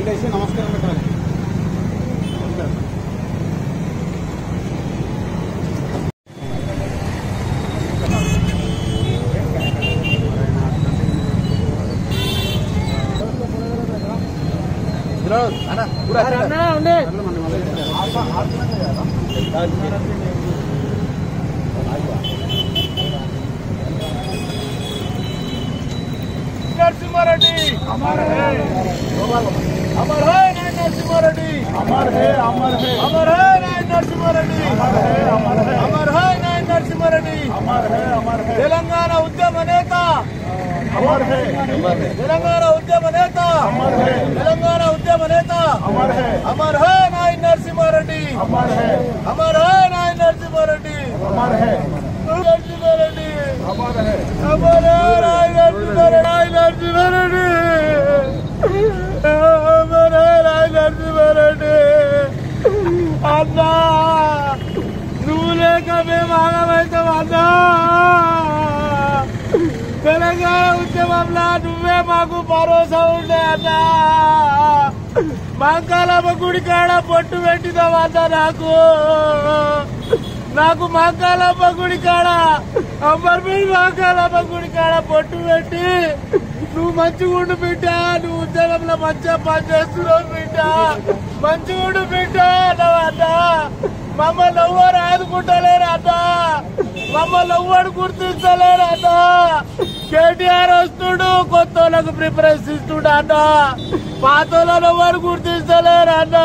లేచి నమస్కారం పెట్టాలి. नरसिम्हा रेड्डी अमर है, अमर है नायनी नरसिम्हा रेड्डी, अमर है, अमर है, अमर है नायनी नरसिम्हा रेड्डी, अमर है, अमर है, अमर है नायनी नरसिम्हा रेड्डी, अमर है, अमर है, तेलंगाना उद्यम नेता अमर है, तेलंगाना उद्यम नेता अमर है, तेलंगाना उद्यम नेता अमर है, अमर है नायनी नरसिम्हा रेड्डी, अमर है, अमर है नायनी नरसिम्हा रेड्डी, अमर है, नरसिम्हा रेड्डी अमर है, अमर है नायनी नरसिम्हा रेड्डी, अमर है नायनी नरसिम्हा रेड्डी. అన్నా నువ్వు లేక మేము ఆగమవుతాం అన్నా. తెలంగాణ ఉద్యమంలో నువ్వే మాకు భరోసా ఉండే అన్నా. మంకాలమ్మ గుడి కాడ పొట్టు పెట్టినావన్నా. నాకు మంకాలమ్మ గుడి కాడ అంబర్పేట మంకాలమ్మ గుడి కాడ పొట్టు పెట్టి నువ్వు మంచిగా ఉండు బిడ్డ, నువ్వు ఉద్యోగంలో మంచిగా పనిచేస్తున్నావు బిడ్డ, మంచిగా ఉండు బిడ్డ అన్నవన్నా. మమ్మల్ని ఎవ్వరు ఆదుకుంటలేరన్నా, మమ్మల్ని ఎవ్వరు గుర్తించలేరన్నా. కేటీఆర్ వస్తుడు, కొత్త వాళ్ళకు ప్రిఫరెన్స్ ఇస్తుడు అన్న, పాత వాళ్ళని ఎవరు గుర్తించలేరన్నా.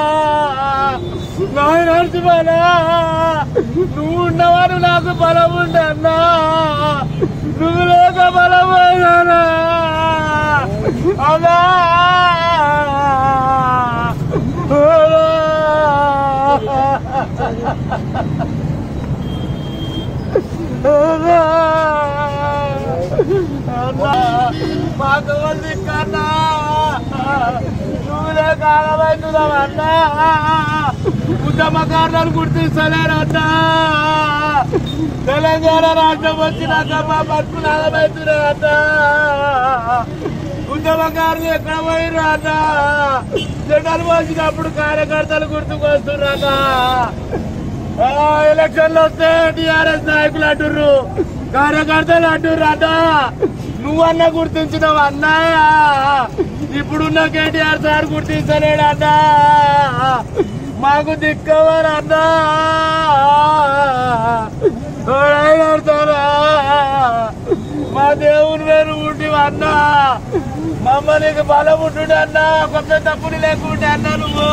నాయని నరసింహనా నువ్వు ఉన్నవారు నాకు బలం ఉండే అన్నా, నువ్వు లేక బలమైనా అన్నా. మాకు వాళ్ళు కన్నా నువ్వు లేక ఆగమవుతున్నావన్నా. ఉద్యమకారులను గుర్తిస్తలేరన్నా. తెలంగాణ రాష్ట్రం వచ్చినాక మా బతుకులు ఆగమవుతున్నాయన్నా. ఉద్యమకారులు ఎక్కడ పోయిర్రు అన్న. జెండాలు పోసినప్పుడు కార్యకర్తలు గుర్తుకొస్తున్నా. ఎలక్షన్లు వస్తే టీఆర్ఎస్ నాయకులు అంటుర్రు, కార్యకర్తలు అంటుర్రు అన్న. నువ్వన్నా గుర్తించినవు అన్నా. ఇప్పుడున్న కేటీఆర్ సార్ గుర్తించలేడన్నా. మాకు దిక్కవరు అన్నా. మా దేవుని వేరు ఉండి అన్నా. మమ్మల్ని బలం ఉంటుండే అన్నా. ఒక పెద్ద పులి లేకుంటే అన్నా. నువ్వు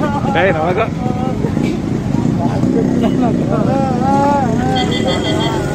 నమస్కారం.